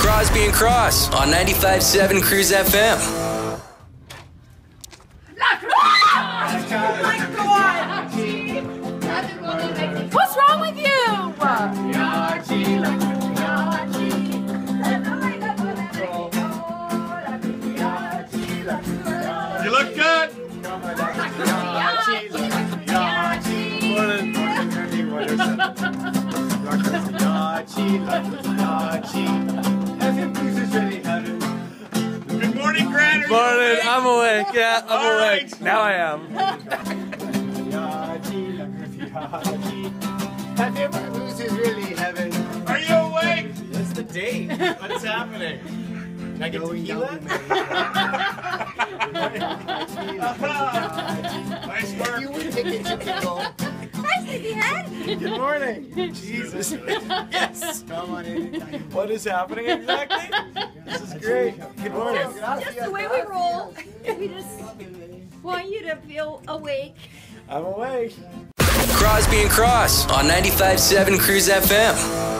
Crosbie and Cross on 95.7 Cruise FM. What's wrong with you? You look good. Good morning, Grant. Morning, I'm awake. Yeah, I'm awake. Now I am. Are you awake? It's the date. What's happening? Can I get tequila? Nice work. Hi, Sleepyhead. Good morning. Jesus. Yes. What is happening exactly? This is great. Good morning. Just the way we roll. We just want you to feel awake. I'm awake. Crosbie and Cross on 95.7 Cruise FM.